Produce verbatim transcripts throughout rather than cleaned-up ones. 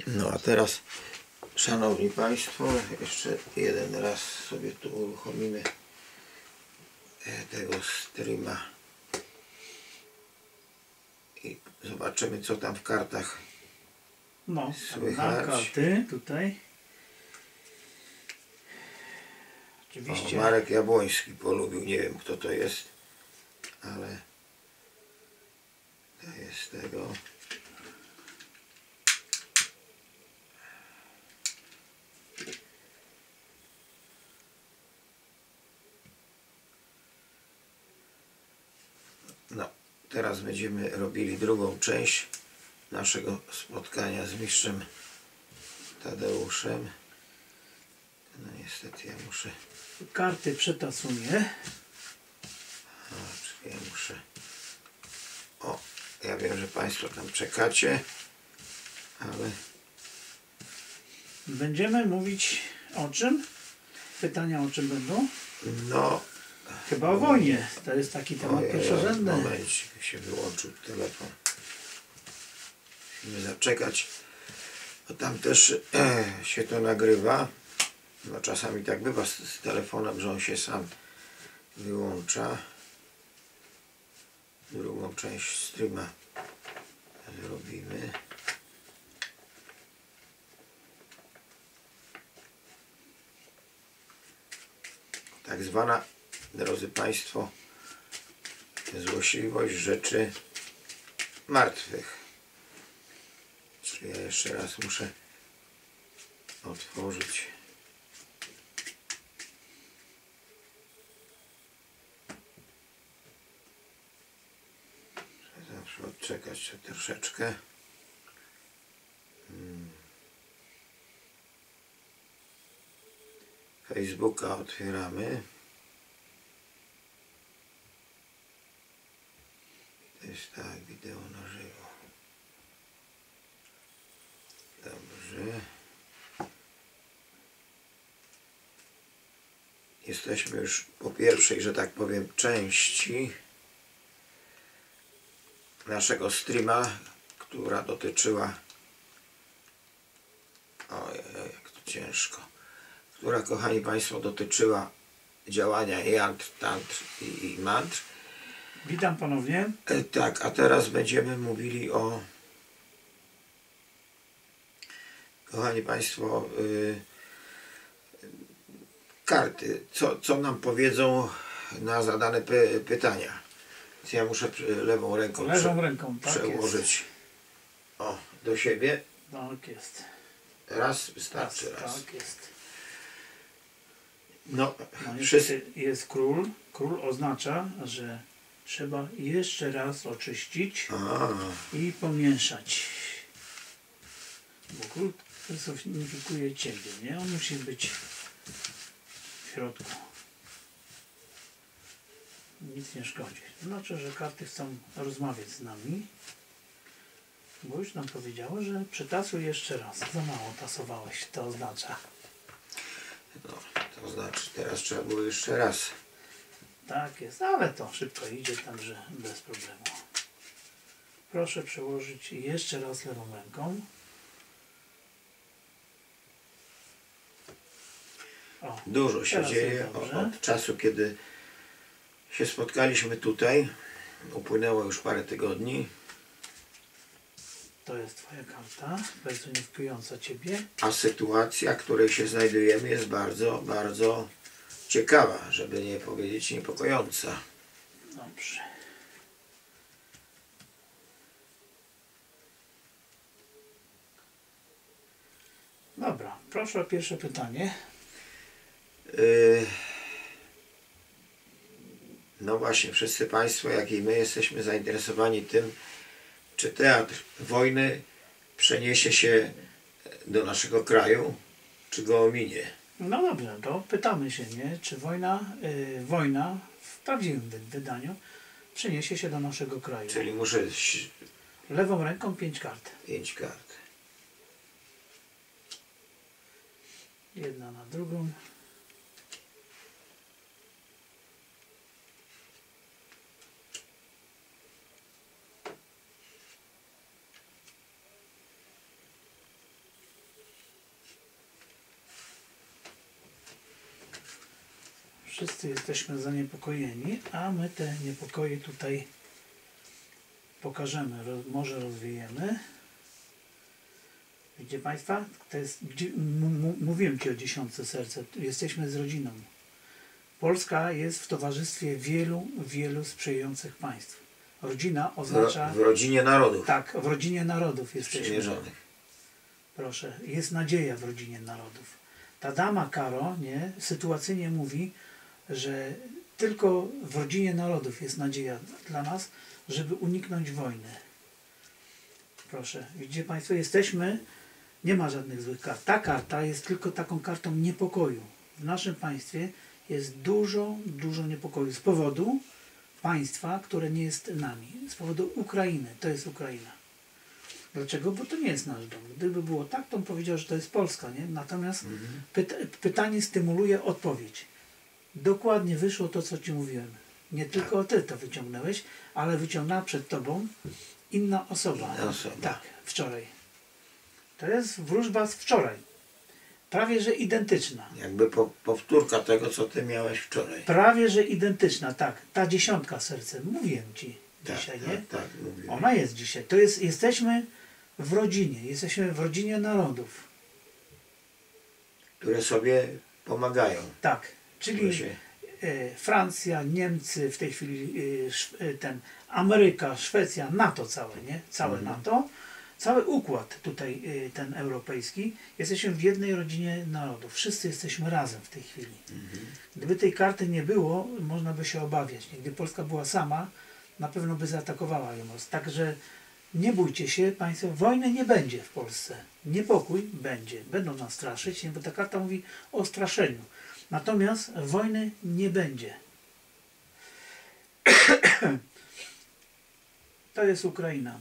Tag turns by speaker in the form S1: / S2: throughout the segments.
S1: No a teraz, szanowni państwo, jeszcze jeden raz sobie tu uruchomimy tego streama i zobaczymy, co tam w kartach
S2: no,
S1: słychać.
S2: Karty tutaj. Oczywiście.
S1: O, Marek Jabłoński polubił, nie wiem, kto to jest, ale to jest tego. No, teraz będziemy robili drugą część naszego spotkania z mistrzem Tadeuszem. No niestety ja muszę...
S2: Karty przetasuję.
S1: O, ja muszę... O, ja wiem, że państwo tam czekacie, ale...
S2: Będziemy mówić o czym? Pytania o czym będą?
S1: No...
S2: Chyba o wojnie. To jest taki temat
S1: Ojej,
S2: pierwszorzędny.
S1: Moment, się wyłączył telefon. Musimy zaczekać. Bo tam też e, się to nagrywa. No czasami tak bywa z, z telefonem, że on się sam wyłącza. Drugą część streama zrobimy. Tak zwana, drodzy państwo, złośliwość rzeczy martwych. Czyli ja jeszcze raz muszę otworzyć. Trzeba zawsze odczekać to troszeczkę. Hmm. Facebooka otwieramy. To jest tak, wideo na żywo. Dobrze. Jesteśmy już po pierwszej, że tak powiem, części naszego streama, która dotyczyła... Ojej, jak to ciężko. Która, kochani państwo, dotyczyła działania jantr, tantr i, i mantr.
S2: Witam ponownie.
S1: E, tak, a teraz będziemy mówili o... Kochani państwo, y, karty, co, co nam powiedzą na zadane py, pytania. Więc ja muszę lewą ręką,
S2: Lewą
S1: prze,
S2: ręką, tak
S1: przełożyć
S2: jest.
S1: O, do siebie.
S2: Tak jest.
S1: Raz wystarczy, raz.
S2: raz. Tak jest.
S1: No,
S2: No,
S1: wszyscy...
S2: jest król. Król oznacza, że trzeba jeszcze raz oczyścić
S1: A.
S2: i pomieszać. Bo król personifikuje ciebie, nie? On musi być w środku. Nic nie szkodzi. Znaczy, że karty chcą rozmawiać z nami. Bo już nam powiedziało, że przetasuj jeszcze raz. Za mało tasowałeś, to oznacza.
S1: No, to znaczy teraz trzeba było jeszcze raz.
S2: Tak jest, ale to szybko idzie, także bez problemu. Proszę przełożyć jeszcze raz lewą ręką. O,
S1: Dużo się dzieje od, od czasu, kiedy się spotkaliśmy tutaj. Upłynęło już parę tygodni.
S2: To jest twoja karta, personifikująca ciebie.
S1: A sytuacja, w której się znajdujemy, jest bardzo, bardzo ciekawa, żeby nie powiedzieć niepokojąca.
S2: Dobrze. Dobra, proszę o pierwsze pytanie.
S1: Yy, no właśnie, wszyscy państwo, jak i my, jesteśmy zainteresowani tym, czy teatr wojny przeniesie się do naszego kraju, czy go ominie.
S2: No dobrze, to pytamy się, nie? Czy wojna, yy, wojna w prawdziwym wydaniu przeniesie się do naszego kraju.
S1: Czyli muszę...
S2: Lewą ręką pięć kart.
S1: Pięć kart.
S2: Jedna na drugą. Wszyscy jesteśmy zaniepokojeni, a my te niepokoje tutaj pokażemy, roz, może rozwijemy. Widzicie Państwa? To jest, mówiłem Ci o dziesiątce serce. Jesteśmy z rodziną. Polska jest w towarzystwie wielu, wielu sprzyjających państw. Rodzina oznacza...
S1: W, w rodzinie narodów.
S2: Tak, w rodzinie narodów jesteśmy.
S1: Przymierzonych.
S2: Proszę, jest nadzieja w rodzinie narodów. Ta dama Karo, nie, sytuacyjnie mówi, że tylko w rodzinie narodów jest nadzieja dla nas, żeby uniknąć wojny. Proszę, widzicie Państwo, jesteśmy, nie ma żadnych złych kart. Ta karta jest tylko taką kartą niepokoju. W naszym państwie jest dużo, dużo niepokoju z powodu państwa, które nie jest nami. Z powodu Ukrainy. To jest Ukraina. Dlaczego? Bo to nie jest nasz dom. Gdyby było tak, to bym powiedział, że to jest Polska, nie? Natomiast mhm. pyta pytanie stymuluje odpowiedź. Dokładnie wyszło to, co Ci mówiłem. Nie tylko Ty to wyciągnąłeś, ale wyciągnęła przed Tobą inna osoba.
S1: Inna osoba.
S2: Tak, wczoraj. To jest wróżba z wczoraj. Prawie, że identyczna.
S1: Jakby po, powtórka tego, co Ty miałeś wczoraj.
S2: Prawie, że identyczna, tak. Ta dziesiątka sercem. Mówiłem Ci
S1: tak,
S2: dzisiaj,
S1: tak,
S2: nie?
S1: Tak, mówiłem.
S2: Ona jest dzisiaj. To jest, jesteśmy w rodzinie. Jesteśmy w rodzinie narodów.
S1: Które sobie pomagają.
S2: Tak. Czyli
S1: się...
S2: e, Francja, Niemcy, w tej chwili e, ten Ameryka, Szwecja, NATO całe, nie? Całe mhm. NATO. Cały układ tutaj y, ten europejski, jesteśmy w jednej rodzinie narodów. Wszyscy jesteśmy razem w tej chwili. Mhm. Gdyby tej karty nie było, można by się obawiać. Gdyby Polska była sama, na pewno by zaatakowała ją. Także nie bójcie się Państwo, wojny nie będzie w Polsce. Niepokój będzie. Będą nas straszyć, nie? Bo ta karta mówi o straszeniu. Natomiast wojny nie będzie. To jest Ukraina.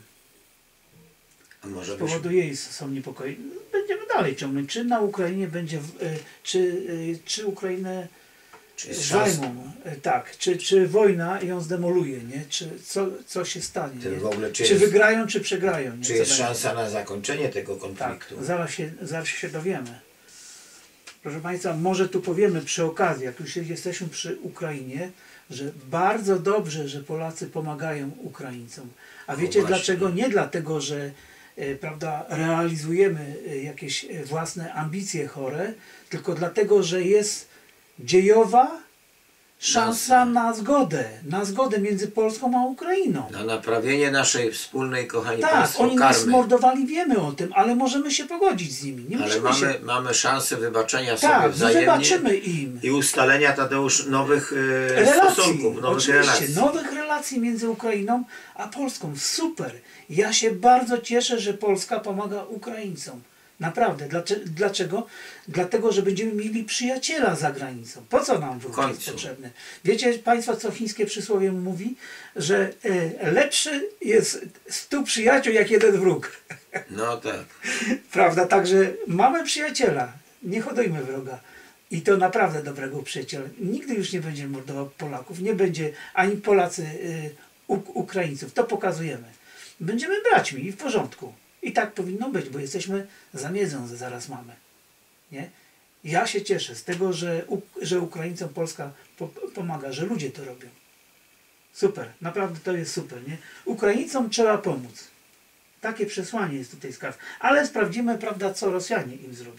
S2: Z powodu jej są niepokoje. Będziemy dalej ciągnąć. Czy na Ukrainie będzie, czy, czy Ukrainę zajmą, tak, czy, czy wojna ją zdemoluje, nie? Czy co, co się stanie, nie?
S1: W ogóle, czy,
S2: czy
S1: jest,
S2: wygrają, czy przegrają. Nie?
S1: Czy jest szansa na zakończenie tego konfliktu?
S2: Tak, zaraz się, zaraz się dowiemy. Proszę Państwa, może tu powiemy przy okazji, jak już jesteśmy przy Ukrainie, że bardzo dobrze, że Polacy pomagają Ukraińcom. A wiecie
S1: no
S2: dlaczego? Nie dlatego, że prawda, realizujemy jakieś własne ambicje chore, tylko dlatego, że jest dziejowa szansa na zgodę, na zgodę między Polską a Ukrainą.
S1: Na naprawienie naszej wspólnej, kochani
S2: tak,
S1: Państwo,
S2: oni
S1: karmy.
S2: nas mordowali, wiemy o tym, ale możemy się pogodzić z nimi. Nie
S1: ale mamy,
S2: się...
S1: mamy szansę wybaczenia
S2: tak,
S1: sobie wzajemnie
S2: wybaczymy im.
S1: I ustalenia, Tadeusz, nowych e,
S2: relacji,
S1: stosunków, nowych
S2: oczywiście,
S1: relacji.
S2: nowych relacji między Ukrainą a Polską. Super. Ja się bardzo cieszę, że Polska pomaga Ukraińcom. Naprawdę. Dlaczego? Dlatego, że będziemy mieli przyjaciela za granicą. Po co nam wróg jest potrzebny? Wiecie Państwo, co chińskie przysłowie mówi? Że e, lepszy jest stu przyjaciół jak jeden wróg.
S1: No tak.
S2: Prawda? Także mamy przyjaciela. Nie hodujmy wroga. I to naprawdę dobrego przyjaciela. Nigdy już nie będzie mordował Polaków. Nie będzie ani Polacy y, Ukraińców. To pokazujemy. Będziemy braćmi i w porządku. I tak powinno być, bo jesteśmy za miedzą, że zaraz mamy. Nie? Ja się cieszę z tego, że, że Ukraińcom Polska po, pomaga, że ludzie to robią. Super, naprawdę to jest super. Nie? Ukraińcom trzeba pomóc. Takie przesłanie jest tutaj z kart. Ale sprawdzimy, prawda, co Rosjanie im zrobią.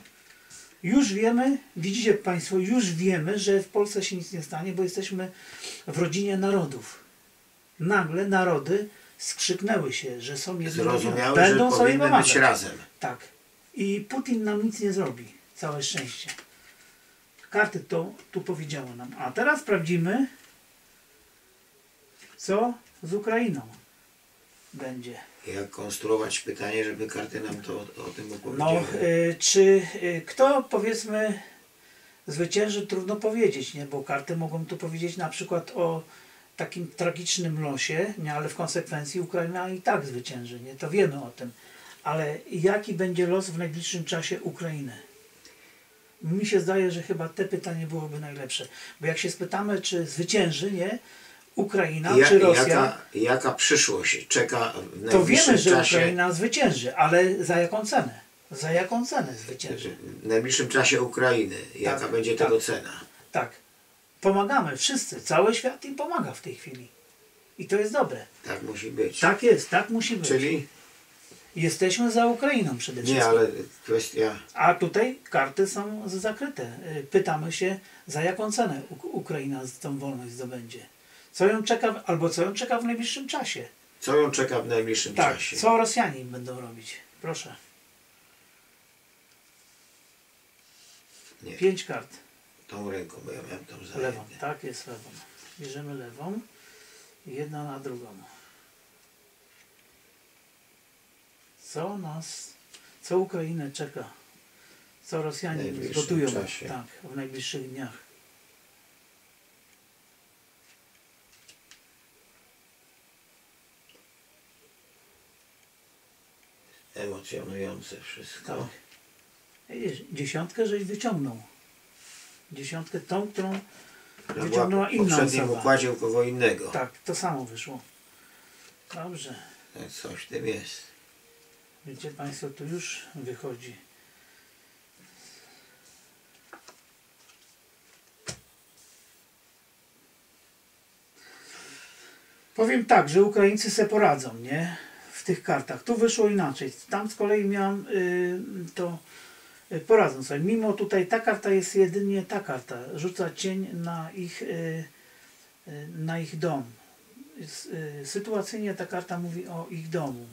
S2: Już wiemy, widzicie Państwo, już wiemy, że w Polsce się nic nie stanie, bo jesteśmy w rodzinie narodów. Nagle narody skrzyknęły się, że są
S1: zrozumiały,
S2: będą
S1: że
S2: sobie
S1: powinny
S2: pomagać.
S1: być razem.
S2: Tak. I Putin nam nic nie zrobi. Całe szczęście. Karty to tu powiedziały nam. A teraz sprawdzimy, co z Ukrainą będzie.
S1: Jak konstruować pytanie, żeby karty nam to o, o tym opowiedziały?
S2: No, y, czy y, kto, powiedzmy, zwycięży, trudno powiedzieć, nie? Bo karty mogą tu powiedzieć na przykład o takim tragicznym losie, nie? Ale w konsekwencji Ukraina i tak zwycięży, nie? To wiemy o tym. Ale jaki będzie los w najbliższym czasie Ukrainy? Mi się zdaje, że chyba te pytanie byłoby najlepsze. Bo jak się spytamy, czy zwycięży, nie? Ukraina
S1: ja,
S2: czy Rosja,
S1: jaka, jaka przyszłość czeka w
S2: to
S1: najbliższym
S2: wiemy, że
S1: czasie,
S2: Ukraina zwycięży, ale za jaką cenę? Za jaką cenę zwycięży?
S1: w najbliższym czasie Ukrainy, jaka
S2: tak,
S1: będzie
S2: tak,
S1: tego cena?
S2: Tak. pomagamy wszyscy, cały świat im pomaga w tej chwili. I to jest dobre.
S1: Tak musi być.
S2: Tak jest, tak musi być.
S1: Czyli?
S2: Jesteśmy za Ukrainą przede wszystkim.
S1: Nie, ale kwestia...
S2: A tutaj karty są zakryte. Pytamy się, za jaką cenę Ukraina tą wolność zdobędzie. Co ją czeka, albo co ją czeka w najbliższym czasie.
S1: Co ją czeka w najbliższym
S2: tak,
S1: czasie?
S2: Co Rosjanie im będą robić. Proszę.
S1: Nie.
S2: Pięć kart.
S1: Tą ręką, bo ja miałem tą za
S2: Lewą,
S1: jednym.
S2: tak, jest lewą. Bierzemy lewą. Jedna na drugą. Co nas, co Ukrainę czeka? Co Rosjanie
S1: najbliższym
S2: zgotują
S1: czasie.
S2: tak, w najbliższych dniach?
S1: Emocjonujące wszystko.
S2: Tak. Widzisz, dziesiątkę żeś wyciągnął. Dziesiątkę tą, którą
S1: Która
S2: wyciągnęła
S1: była w
S2: inna
S1: poprzednim
S2: osoba.
S1: układzie u kogo innego.
S2: Tak, to samo wyszło. Dobrze.
S1: Tak, coś w tym jest.
S2: Wiecie Państwo, tu już wychodzi. Powiem tak, że Ukraińcy se poradzą, nie? W tych kartach. Tu wyszło inaczej. Tam z kolei miałam y, to y, poradzą sobie. Mimo tutaj ta karta jest jedynie ta karta. Rzuca cień na ich, y, y, na ich dom. S, y, sytuacyjnie ta karta mówi o ich domu.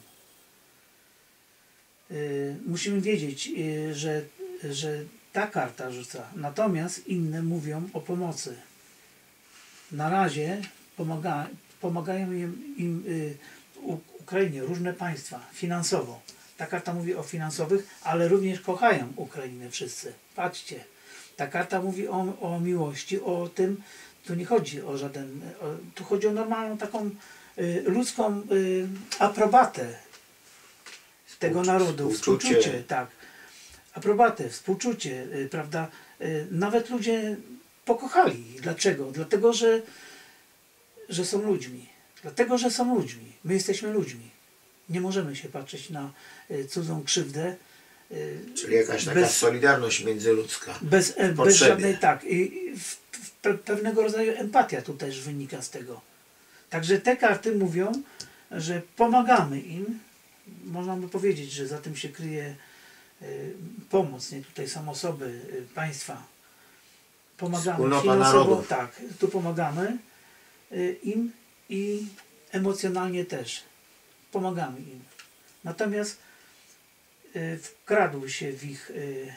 S2: Y, musimy wiedzieć, y, że, że ta karta rzuca. Natomiast inne mówią o pomocy. Na razie pomaga, pomagają im, im y, U, Ukrainie różne państwa finansowo. Ta karta mówi o finansowych, ale również kochają Ukrainę wszyscy. Patrzcie, ta karta mówi o, o miłości, o tym, tu nie chodzi o żaden, o, tu chodzi o normalną taką y, ludzką y, aprobatę tego narodu,
S1: współczucie.
S2: współczucie, tak. Aprobatę, współczucie, y, prawda? Y, nawet ludzie pokochali. Dlaczego? Dlatego, że, że są ludźmi. Dlatego, że są ludźmi. My jesteśmy ludźmi. Nie możemy się patrzeć na y, cudzą krzywdę. Y,
S1: Czyli jakaś taka
S2: bez,
S1: solidarność międzyludzka.
S2: bez, e, bez
S1: potrzebie.
S2: żadnej, tak. I, i w, w pe, pewnego rodzaju empatia tu też wynika z tego. Także te karty mówią, że pomagamy im. Można by powiedzieć, że za tym się kryje y, pomoc. Nie? Tutaj są osoby, y, państwa. Pomagamy
S1: Wspólnota
S2: finansowo.
S1: narodów.
S2: Tak, tu pomagamy y, im i emocjonalnie też. Pomagamy im. Natomiast y, wkradł się w ich, y,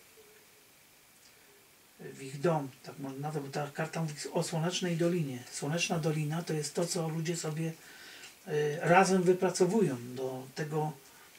S2: w ich dom, tak można nazwać, bo ta karta mówi o Słonecznej Dolinie. Słoneczna Dolina to jest to, co ludzie sobie y, razem wypracowują do tego,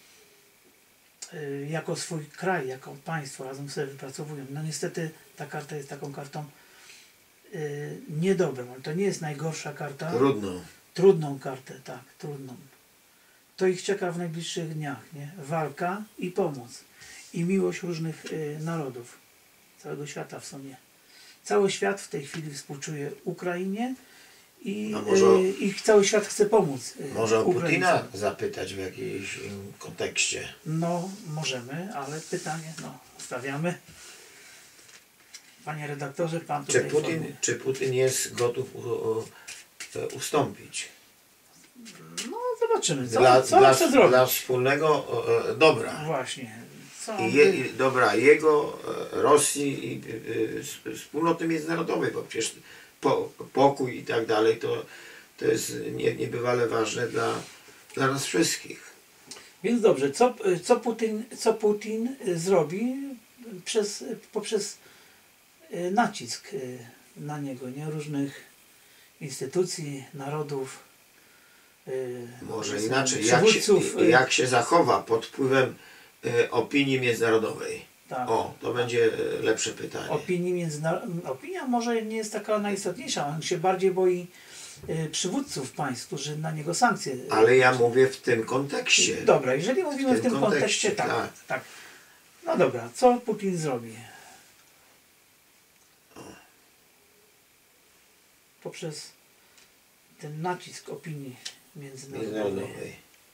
S2: y, jako swój kraj, jako państwo, razem sobie wypracowują. No niestety ta karta jest taką kartą y, niedobrą, ale to nie jest najgorsza karta.
S1: Trudno.
S2: Trudną kartę, tak, trudną. To ich czeka w najbliższych dniach, nie? Walka i pomoc. I miłość różnych y, narodów. Całego świata w sumie. Cały świat w tej chwili współczuje Ukrainie i
S1: A może-
S2: y, ich cały świat chce pomóc. Y,
S1: Może o
S2: Ukraińcom.
S1: Putina zapytać w jakimś mm, kontekście.
S2: No, możemy, ale pytanie, no, stawiamy. Panie redaktorze, pan
S1: Czy
S2: tutaj
S1: Putin,
S2: informuje.
S1: czy Putin jest gotów u, u, ustąpić?
S2: No, zobaczymy, co,
S1: Dla,
S2: co
S1: dla,
S2: chce zrobić.
S1: dla wspólnego e, dobra.
S2: Właśnie. Co
S1: I
S2: on
S1: je,
S2: by-
S1: i dobra jego, e, Rosji i e, sp- wspólnoty międzynarodowej, bo przecież po, pokój i tak dalej to, to jest nie, niebywale ważne dla, dla nas wszystkich.
S2: Więc dobrze, co, co, Putin, co Putin zrobi przez, poprzez y, nacisk y, na niego, nie? Różnych instytucji, narodów, y,
S1: Może
S2: powiedzmy,
S1: inaczej, jak się,
S2: przywódców. y,
S1: jak się zachowa pod wpływem e, opinii międzynarodowej?
S2: tak,
S1: O, to będzie e, lepsze pytanie.
S2: opinii międzynarodowych. Opinia może nie jest taka najistotniejsza, on się bardziej boi y, przywódców państw, którzy na niego sankcje. y,
S1: Ale ja mówię w tym kontekście.
S2: Dobra, jeżeli mówimy w
S1: tym
S2: tym,
S1: kontekście,
S2: kontekście, tak,
S1: tak.
S2: tak. No dobra, co Putin zrobi? Poprzez ten nacisk opinii międzynarodowej.
S1: Międzynarodowej.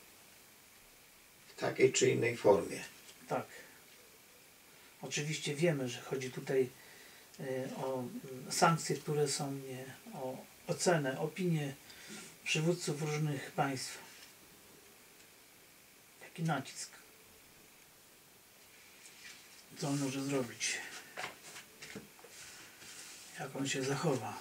S1: W takiej czy innej formie.
S2: Tak. Oczywiście wiemy, że chodzi tutaj o sankcje, które są, nie, o ocenę, opinię przywódców różnych państw. Jaki nacisk. Co on może zrobić? Jak on się zachowa?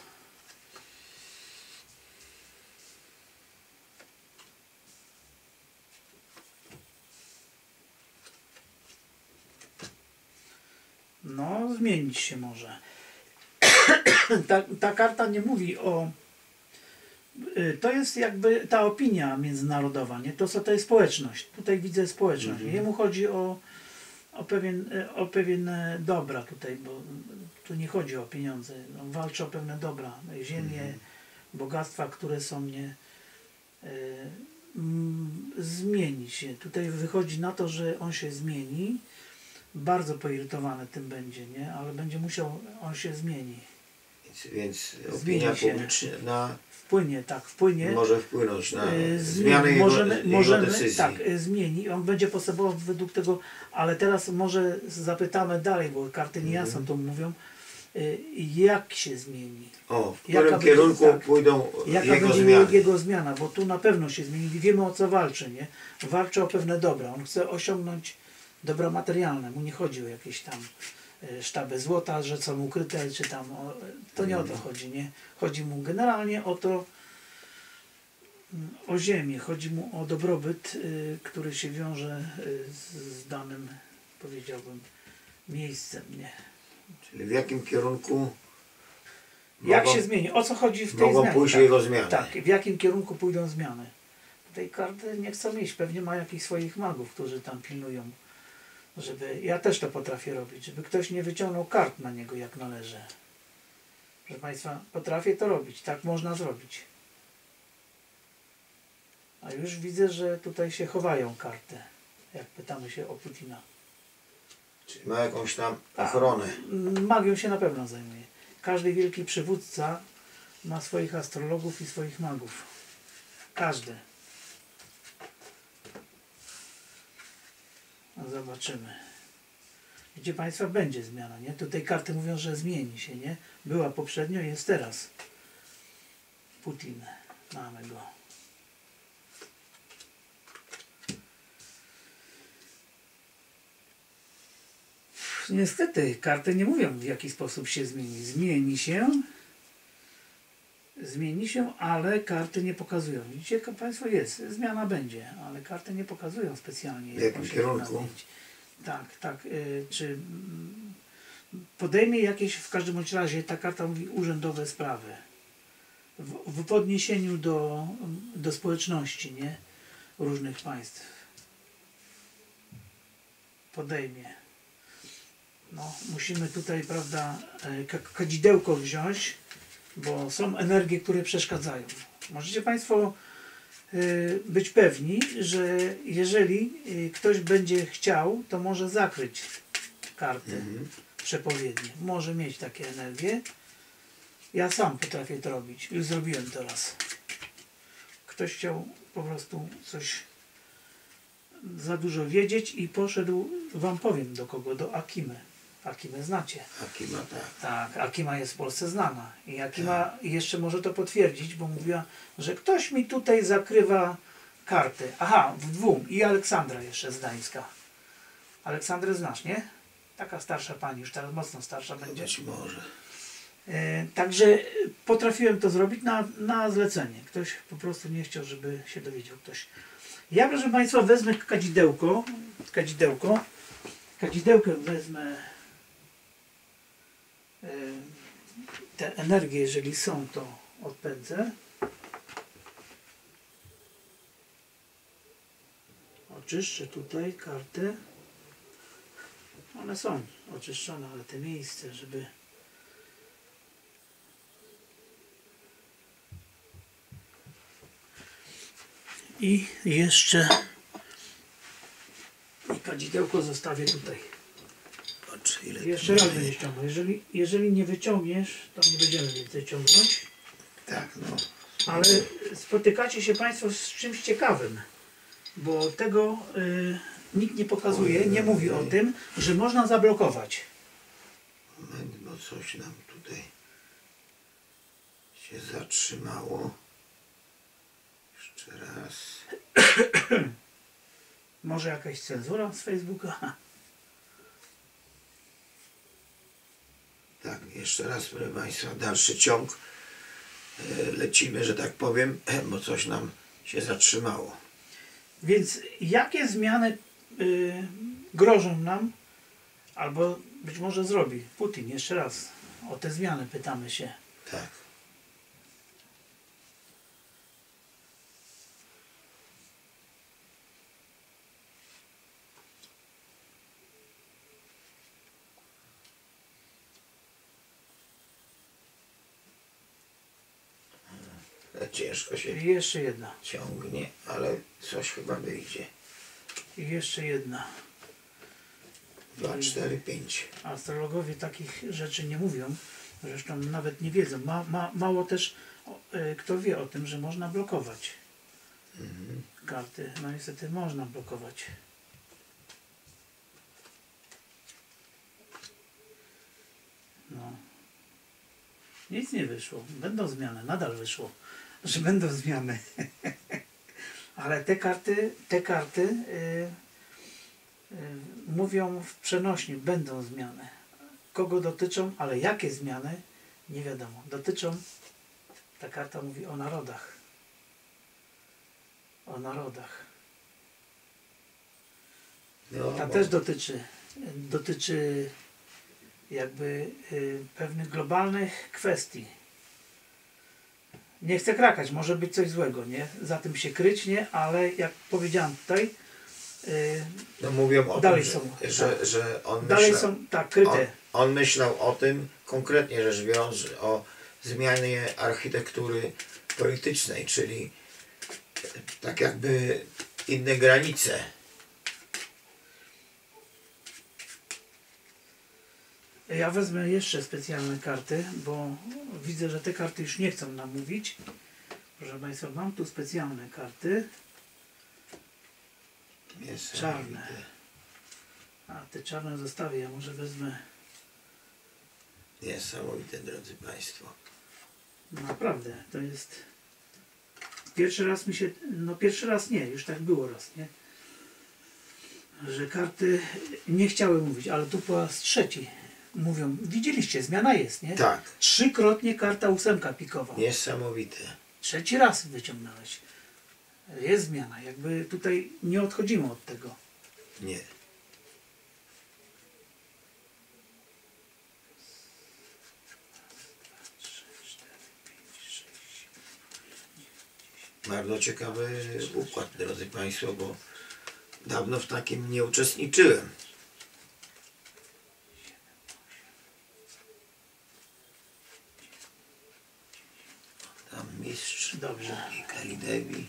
S2: No, zmienić się może. ta, ta karta nie mówi o... To jest jakby ta opinia międzynarodowa, nie? To co to jest społeczność. Tutaj widzę społeczność.
S1: Mhm.
S2: Jemu chodzi o, o, pewien, o pewien dobra tutaj, bo tu nie chodzi o pieniądze. On walczy o pewne dobra. Ziemię,
S1: Mhm.
S2: bogactwa, które są nie... Y, mm, zmieni się. Tutaj wychodzi na to, że on się zmieni. Bardzo poirytowany tym będzie, nie? Ale będzie musiał, on się zmieni.
S1: Więc, więc
S2: Zmieni
S1: opinia
S2: się.
S1: publiczna
S2: Wpłynie, tak, wpłynie.
S1: może wpłynąć na
S2: Y,
S1: zmianę jego,
S2: możemy,
S1: jego
S2: możemy,
S1: decyzji.
S2: tak, y, zmieni. On będzie postępował według tego, ale teraz może zapytamy dalej, bo karty niejasno
S1: Mhm.
S2: to mówią, y, jak się zmieni.
S1: O, w
S2: Jaka
S1: którym
S2: będzie-
S1: kierunku
S2: tak.
S1: pójdą
S2: Jaka
S1: jego
S2: będzie
S1: zmiany.
S2: jego zmiana, bo tu na pewno się zmieni. Wiemy o co walczy, nie? Walczy o pewne dobra. On chce osiągnąć dobra materialne. Mu nie chodzi o jakieś tam y, sztaby złota, że są ukryte, czy tam... O, to nie o to chodzi, nie? Chodzi mu generalnie o to, mm, o ziemię. Chodzi mu o dobrobyt, y, który się wiąże y, z, z danym, powiedziałbym, miejscem, nie?
S1: Czyli w jakim kierunku
S2: Jak
S1: mogą,
S2: się zmieni? O co chodzi w tej
S1: mogą
S2: zmianie?
S1: pójść
S2: Tak.
S1: jego zmiany.
S2: Tak, w jakim kierunku pójdą zmiany. Tej karty nie chcą iść, pewnie ma jakichś swoich magów, którzy tam pilnują, żeby, ja też to potrafię robić, żeby ktoś nie wyciągnął kart na niego jak należy. Proszę Państwa, potrafię to robić, tak można zrobić. A już widzę, że tutaj się chowają karty, jak pytamy się o Putina.
S1: Czyli ma jakąś tam ochronę.
S2: Magią się na pewno zajmuje. Każdy wielki przywódca ma swoich astrologów i swoich magów. Każdy. No zobaczymy. Widzicie Państwa, będzie zmiana, nie? Tutaj karty mówią, że zmieni się, nie? Była poprzednio, jest teraz. Putin. Mamy go. Niestety, karty nie mówią, w jaki sposób się zmieni. Zmieni się, zmieni się, ale karty nie pokazują. Widzicie, Państwo, jest, zmiana będzie, ale karty nie pokazują specjalnie.
S1: W jakim
S2: jak się
S1: kierunku?
S2: zmienić. Tak, tak. Y, czy mm, podejmie jakieś, w każdym bądź razie, ta karta mówi urzędowe sprawy. W, w odniesieniu do, do społeczności, nie? Różnych państw. Podejmie. No, musimy tutaj, prawda, kadzidełko wziąć, bo są energie, które przeszkadzają. Możecie Państwo y, być pewni, że jeżeli y, ktoś będzie chciał, to może zakryć karty
S1: Mhm.
S2: przepowiednie. Może mieć takie energie. Ja sam potrafię to robić. Już zrobiłem to raz. Ktoś chciał po prostu coś za dużo wiedzieć i poszedł, wam powiem do kogo, do Akimy. Akimę znacie.
S1: Akima, tak.
S2: Tak, Akima jest w Polsce znana. I Akima jeszcze może to potwierdzić, bo mówiła, że ktoś mi tutaj zakrywa karty. Aha, w dwóm. I Aleksandra jeszcze z Gdańska. Aleksandrę znasz, nie? Taka starsza pani, już teraz mocno starsza będzie.
S1: Być może.
S2: E, także potrafiłem to zrobić na, na zlecenie. Ktoś po prostu nie chciał, żeby się dowiedział ktoś. Ja, proszę Państwa, wezmę kadzidełko. Kadzidełko. Kadzidełkę wezmę. E, te energie, jeżeli są, to odpędzę. Oczyszczę tutaj karty. One są oczyszczone, ale te miejsce, żeby... I jeszcze i kadzidełko zostawię tutaj.
S1: Patrz, ile tu
S2: Jeszcze raz
S1: mamy.
S2: będziesz ciągnął. Jeżeli, jeżeli nie wyciągniesz, to nie będziemy więcej ciągnąć.
S1: Tak, no.
S2: Ale spotykacie się Państwo z czymś ciekawym, bo tego y, nikt nie pokazuje, nie mówi o tym, że można zablokować.
S1: Moment, bo bo coś nam tutaj się zatrzymało. Jeszcze raz.
S2: Może jakaś cenzura z Facebooka?
S1: Tak, jeszcze raz, proszę Państwa, dalszy ciąg. Lecimy, że tak powiem, bo coś nam się zatrzymało.
S2: Więc jakie zmiany y, grożą nam, albo być może zrobi Putin? Jeszcze raz o te zmiany pytamy się.
S1: Tak. Ciężko się
S2: I jeszcze jedna.
S1: ciągnie, ale coś chyba wyjdzie.
S2: I jeszcze jedna.
S1: dwa, cztery, pięć.
S2: Astrologowie takich rzeczy nie mówią, zresztą nawet nie wiedzą. Ma, ma, mało też o, y, kto wie o tym, że można blokować
S1: Mhm.
S2: karty. No niestety można blokować. No. Nic nie wyszło. Będą zmiany. Nadal wyszło, że będą zmiany. Ale te karty, te karty y, y, mówią w przenośni, będą zmiany. Kogo dotyczą, ale jakie zmiany, nie wiadomo. Dotyczą, ta karta mówi o narodach. O narodach.
S1: No,
S2: Ta
S1: bo-
S2: też dotyczy, dotyczy jakby y, pewnych globalnych kwestii. Nie chcę krakać, może być coś złego, nie? Za tym się kryć, nie? Ale jak powiedziałem tutaj, y,
S1: no mówią o
S2: dalej
S1: tym, że,
S2: są,
S1: że,
S2: tak.
S1: że on
S2: dalej
S1: myślał,
S2: są tak
S1: on,
S2: kryte.
S1: on myślał o tym, konkretnie rzecz biorąc, o zmianie architektury politycznej, czyli tak jakby inne granice.
S2: Ja wezmę jeszcze specjalne karty, bo widzę, że te karty już nie chcą nam mówić. Proszę Państwa, mam tu specjalne karty.
S1: Niesamowite.
S2: Czarne. A te czarne zostawię, ja może wezmę.
S1: Niesamowite, drodzy Państwo.
S2: Naprawdę, to jest... Pierwszy raz mi się... No pierwszy raz nie, już tak było raz, nie? Że karty nie chciały mówić, ale tu po raz trzeci mówią, widzieliście, zmiana jest, nie?
S1: Tak,
S2: Trzykrotnie karta ósemka pikowa.
S1: niesamowite.
S2: Trzeci raz wyciągnąłeś. Jest zmiana, jakby tutaj nie odchodzimy od tego.
S1: Nie. Bardzo ciekawy układ, drodzy Państwo, bo dawno w takim nie uczestniczyłem. Tam mistrz
S2: Dobrze.
S1: i Kalidewi.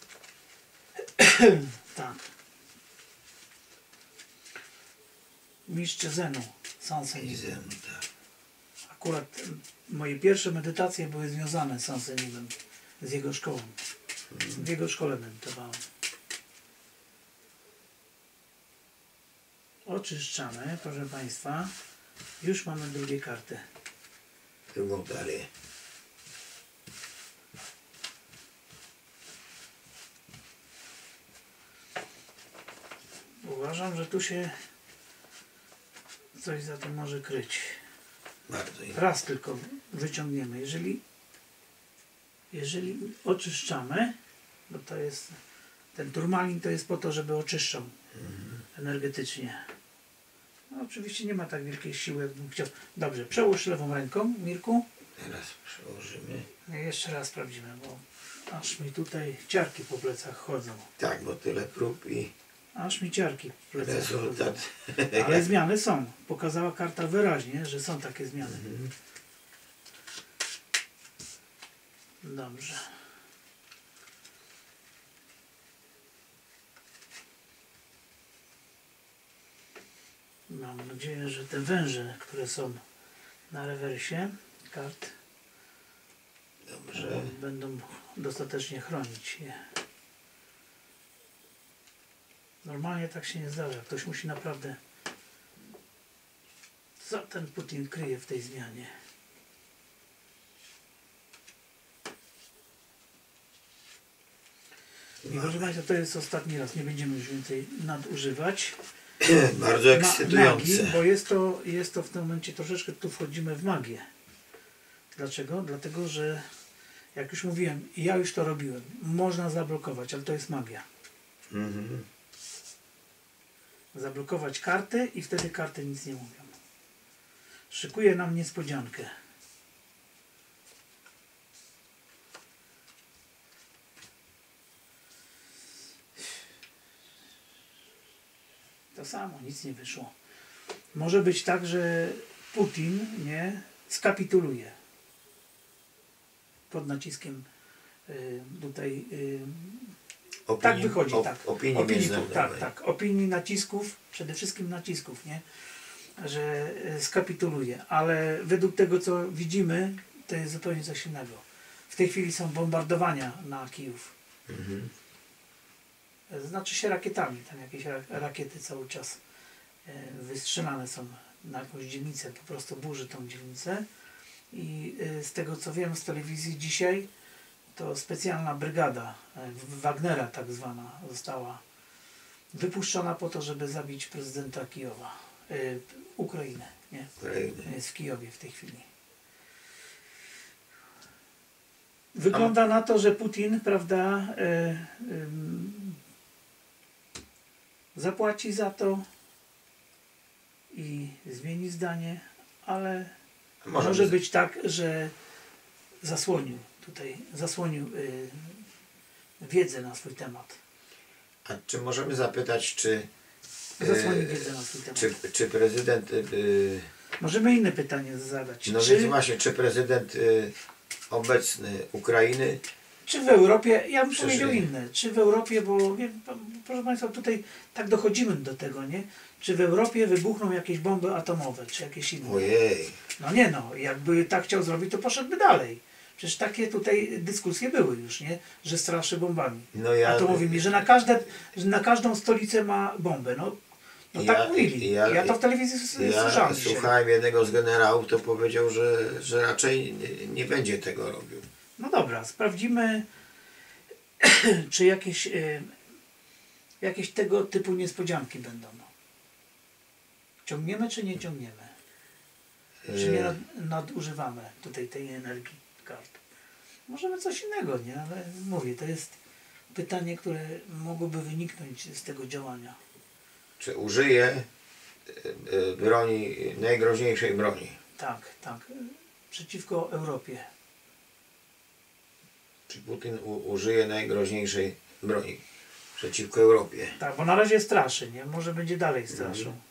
S2: Tak. Mistrz Zenu, Sansen.
S1: I ze mną, tak.
S2: Akurat moje pierwsze medytacje były związane z Sansenimem, z jego szkołą. W jego szkole medytowałem. Oczyszczamy, proszę Państwa. Już mamy drugie karty.
S1: Drugą dalej.
S2: Uważam, że tu się coś za tym może kryć.
S1: Bardzo i
S2: Raz tylko wyciągniemy. Jeżeli, jeżeli oczyszczamy, bo to jest, ten turmalin to jest po to, żeby oczyszczał energetycznie. No, oczywiście nie ma tak wielkiej siły, jakbym chciał. Dobrze, przełóż lewą ręką, Mirku.
S1: teraz przełożymy.
S2: I jeszcze raz sprawdzimy, bo aż mi tutaj ciarki po plecach chodzą.
S1: Tak, bo tyle prób i
S2: Aż mi ciarki po plecach chodzą.
S1: rezultat.
S2: Ale zmiany są. Pokazała karta wyraźnie, że są takie zmiany.
S1: Mhm.
S2: Dobrze. Mam nadzieję, że te węże, które są na rewersie kart,
S1: Dobrze.
S2: będą dostatecznie chronić je. Normalnie tak się nie zdarza. Ktoś musi naprawdę Co ten Putin kryje w tej zmianie? I proszę Państwa, to jest ostatni raz, nie będziemy już więcej nadużywać
S1: Bardzo ekscytujące.
S2: magii, bo jest to, jest to w tym momencie troszeczkę, tu wchodzimy w magię. Dlaczego? Dlatego, że jak już mówiłem, ja już to robiłem. Można zablokować, ale to jest magia.
S1: Mhm.
S2: Zablokować karty i wtedy karty nic nie mówią. Szykuje nam niespodziankę. To samo, nic nie wyszło. Może być tak, że Putin nie skapituluje pod naciskiem y, tutaj y,
S1: Opinii,
S2: tak wychodzi,
S1: op,
S2: tak.
S1: Opinii,
S2: opinii,
S1: międzynarodowej.
S2: tak, tak. Opinii, nacisków, przede wszystkim nacisków, nie? Że y, skapituluje, ale według tego, co widzimy, to jest zupełnie coś innego. W tej chwili są bombardowania na Kijów.
S1: Mhm.
S2: Znaczy się rakietami, tam jakieś ra rakiety cały czas y, wystrzelane są na jakąś dzielnicę, po prostu burzy tą dzielnicę. I y, z tego, co wiem z telewizji dzisiaj, to specjalna brygada y, Wagnera tak zwana została wypuszczona po to, żeby zabić prezydenta Kijowa, y, Ukrainy, nie?
S1: Ukrainy.
S2: Jest w Kijowie w tej chwili. Wygląda na to, że Putin, prawda, y, y, zapłaci za to i zmieni zdanie, ale
S1: Może,
S2: może
S1: być.
S2: być tak, że zasłonił tutaj, zasłonił y, wiedzę na swój temat.
S1: A czy możemy zapytać, czy,
S2: Zasłonił
S1: e,
S2: wiedzę na swój temat.
S1: czy, czy prezydent, e,
S2: Możemy inne pytanie zadać.
S1: no
S2: czy,
S1: więc właśnie, czy prezydent e, obecny Ukrainy,
S2: czy w Europie, ja bym
S1: Przeżyje.
S2: powiedział inne, czy w Europie, bo wie, proszę Państwa, tutaj tak dochodzimy do tego, nie? Czy w Europie wybuchną jakieś bomby atomowe, czy jakieś inne?
S1: ojej,
S2: No nie no, jakby tak chciał zrobić, to poszedłby dalej. Przecież takie tutaj dyskusje były już, nie? Że straszy bombami
S1: no ja,
S2: atomowymi, że na, każde, że na każdą stolicę ma bombę. No, no
S1: Ja-
S2: tak mówili. Ja,
S1: ja-
S2: to w telewizji s-
S1: ja
S2: słyszałem dzisiaj.
S1: słuchałem jednego z generałów, to powiedział, że, że raczej nie, nie będzie tego robił.
S2: No dobra, sprawdzimy, czy jakieś, y, jakieś tego typu niespodzianki będą. Ciągniemy czy nie ciągniemy? Czy nie
S1: E,
S2: nad, nadużywamy tutaj tej energii kart? Możemy coś innego, nie? Ale mówię, to jest pytanie, które mogłoby wyniknąć z tego działania.
S1: Czy użyje e, e, broni, najgroźniejszej broni?
S2: Tak, tak. Przeciwko Europie.
S1: Czy Putin u, użyje najgroźniejszej broni przeciwko Europie?
S2: Tak, bo na razie straszy, nie? Może będzie dalej straszył.
S1: Mhm.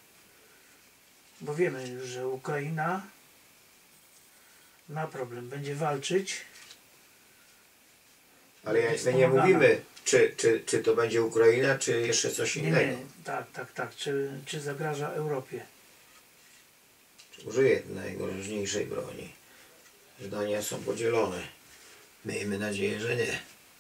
S2: Bo wiemy już, że Ukraina ma problem, będzie walczyć.
S1: Ale ja
S2: Jest
S1: jeszcze nie
S2: pomagana.
S1: mówimy, czy, czy, czy to będzie Ukraina, czy jeszcze coś
S2: Nie,
S1: innego.
S2: nie, tak, tak, tak. Czy, czy zagraża Europie?
S1: Czy użyje najgroźniejszej broni? Zdania są podzielone. Miejmy nadzieję, że nie.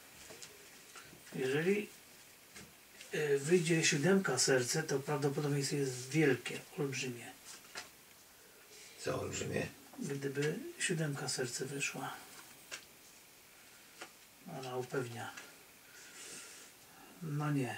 S2: Jeżeli y, wyjdzie siódemka serce, to prawdopodobieństwo jest wielkie, olbrzymie.
S1: Co olbrzymie.
S2: Gdyby siódemka serce wyszła. Ona upewnia. No nie.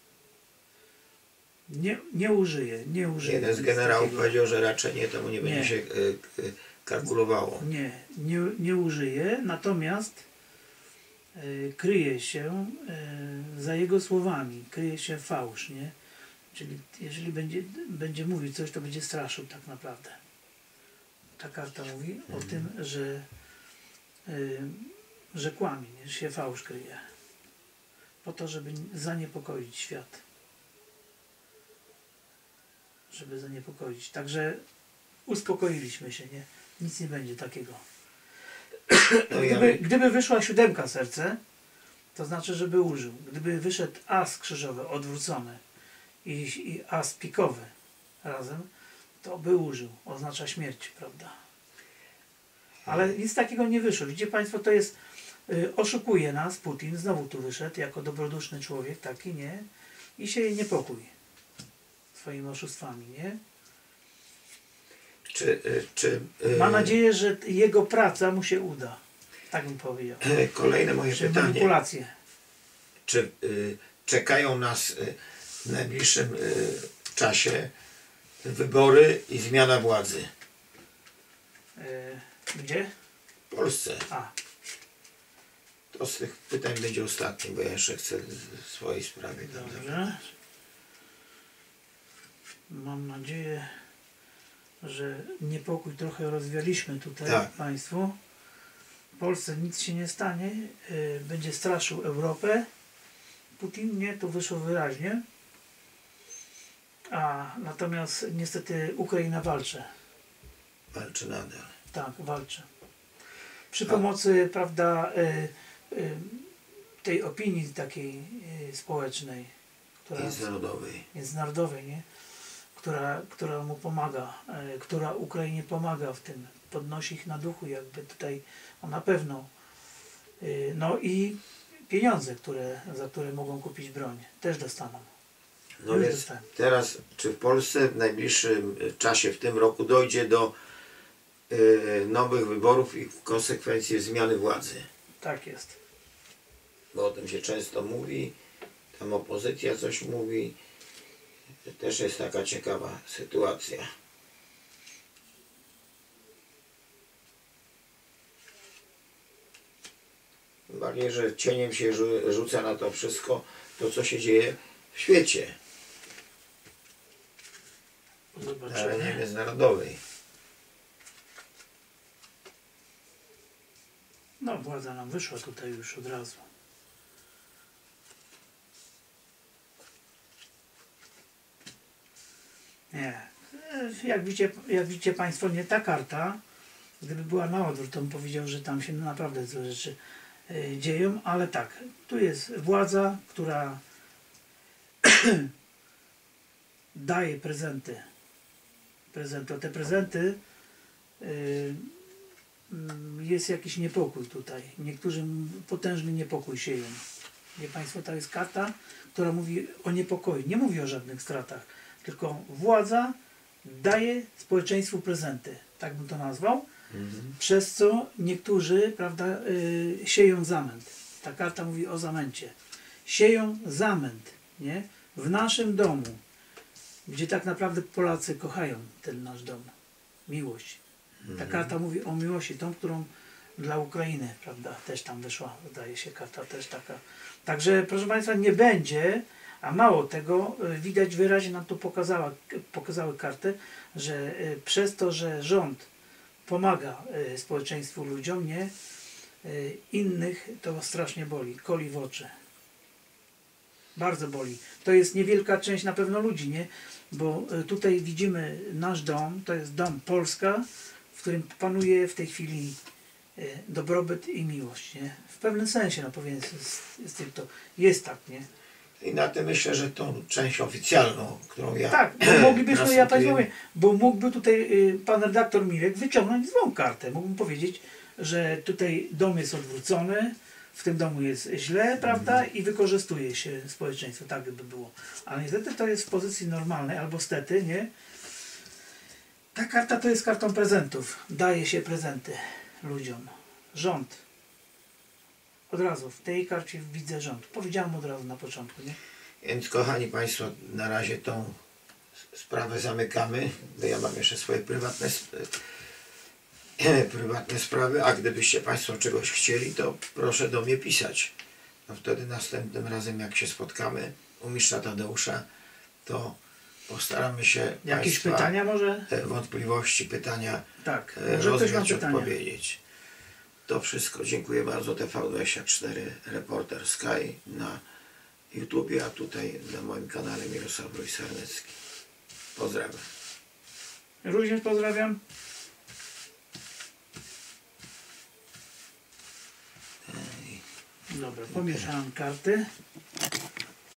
S2: Nie, nie użyje, nie użyje.
S1: Jeden z
S2: nic
S1: generałów
S2: takiego.
S1: powiedział, że raczej nie, to mu nie będzie
S2: Nie.
S1: się e, e, kalkulowało.
S2: Nie, nie, nie użyje, natomiast y, kryje się y, za jego słowami, kryje się fałsz, nie? Czyli jeżeli będzie, będzie mówił coś, to będzie straszył tak naprawdę. Ta karta mówi o tym, że, y, że kłamie, nie? Że się fałsz kryje. Po to, żeby zaniepokoić świat. Żeby zaniepokoić. Także uspokoiliśmy się, nie? Nic nie będzie takiego.
S1: No ja,
S2: Gdyby, gdyby wyszła siódemka serce, to znaczy, żeby użył. Gdyby wyszedł as krzyżowy odwrócony i, i as pikowy razem, to by użył. Oznacza śmierć, prawda? Ale nic takiego nie wyszło. Widzicie Państwo, to jest, y, oszukuje nas Putin, znowu tu wyszedł jako dobroduszny człowiek, taki, nie? I sieje niepokój swoimi oszustwami, nie?
S1: Czy, y, czy, y,
S2: Ma nadzieję, że jego praca mu się uda. Tak bym powiedział.
S1: Kolejne moje
S2: Czy
S1: pytanie.
S2: manipulacje.
S1: Czy y, czekają nas y, w najbliższym y, czasie wybory i zmiana władzy
S2: E, gdzie?
S1: w Polsce?
S2: A,
S1: To z tych pytań będzie ostatnie, bo ja jeszcze chcę w swojej sprawie. tam
S2: dobrze. Mam nadzieję, że niepokój trochę rozwialiśmy tutaj
S1: Tak.
S2: Państwu. W Polsce nic się nie stanie. E, będzie straszył Europę. Putin, nie, to wyszło wyraźnie. A natomiast niestety Ukraina walczy.
S1: walczy nadal.
S2: Tak, walczy. Przy
S1: A-
S2: pomocy, prawda, y, y, tej opinii takiej y, społecznej, która
S1: Międzynarodowej.
S2: międzynarodowej, nie? Która, która mu pomaga, y, która Ukrainie pomaga w tym, podnosi ich na duchu, jakby tutaj, no na pewno. Y, no i pieniądze, które, za które mogą kupić broń, też dostaną.
S1: No
S2: Już
S1: więc
S2: dostałem.
S1: teraz, czy w Polsce w najbliższym czasie, w tym roku dojdzie do y, nowych wyborów i w konsekwencji zmiany władzy?
S2: Tak jest.
S1: Bo o tym się często mówi, tam opozycja coś mówi. To też jest taka ciekawa sytuacja. Tym bardziej, że cieniem się rzu- rzuca na to wszystko, to co się dzieje w świecie, na arenie
S2: Zobaczymy.
S1: międzynarodowej.
S2: No, władza nam wyszła tutaj już od razu. Nie. E, Jak widzicie, jak widzicie Państwo, nie ta karta. Gdyby była na odwrót, to bym powiedział, że tam się naprawdę złe rzeczy e, dzieją, ale tak, tu jest władza, która daje prezenty. Prezenty. O te prezenty y, mm, jest jakiś niepokój tutaj. Niektórzy potężny niepokój sieją. Wie Państwo, to jest karta, która mówi o niepokoju. Nie mówi o żadnych stratach, tylko władza daje społeczeństwu prezenty. Tak bym to nazwał.
S1: Mhm.
S2: Przez co niektórzy, prawda, y, sieją zamęt. Ta karta mówi o zamęcie. Sieją zamęt, nie? W naszym domu, gdzie tak naprawdę Polacy kochają ten nasz dom. Miłość. Ta karta mówi o miłości, tą, którą dla Ukrainy, prawda, też tam wyszła, wydaje się, karta też taka. Także, proszę Państwa, nie będzie, a mało tego, y, widać wyraźnie, nam to pokazała, pokazały karty, że y, przez to, że rząd pomaga y, społeczeństwu, ludziom, nie, y, innych to strasznie boli, koli w oczy. Bardzo boli. To jest niewielka część na pewno ludzi, nie? Bo y, tutaj widzimy nasz dom, to jest dom Polska, w którym panuje w tej chwili y, dobrobyt i miłość, nie? W pewnym sensie, no powiem, jest, jest, jest to, jest tak, nie?
S1: I na tym myślę, że tą część oficjalną, którą ja
S2: Tak, bo moglibyśmy, ja Państwu
S1: transmituję,
S2: mówię, bo mógłby tutaj y, pan redaktor Mirek wyciągnąć złą kartę. Mógłbym powiedzieć, że tutaj dom jest odwrócony, w tym domu jest źle, prawda, i wykorzystuje się społeczeństwo, tak by było. Ale niestety to jest w pozycji normalnej, albo stety, nie? Ta karta to jest kartą prezentów. Daje się prezenty ludziom. Rząd. Od razu, w tej karcie widzę rząd. Powiedziałem od razu na początku, nie?
S1: Więc kochani Państwo, na razie tą sprawę zamykamy, bo ja mam jeszcze swoje prywatne, sp- prywatne sprawy, a gdybyście Państwo czegoś chcieli, to proszę do mnie pisać. No wtedy następnym razem, jak się spotkamy u mistrza Tadeusza, to postaramy się
S2: Jakieś
S1: Państwa
S2: pytania może?
S1: e, wątpliwości, pytania
S2: Tak.
S1: e,
S2: Może ktoś ma
S1: rozwiać,
S2: pytania.
S1: odpowiedzieć. To wszystko. Dziękuję bardzo. T V dwadzieścia cztery Reporter Sky na YouTubie, a tutaj na moim kanale Mirosław Rojs-Sarnecki. Pozdrawiam.
S2: Również pozdrawiam. Dobra, pomieszałem karty.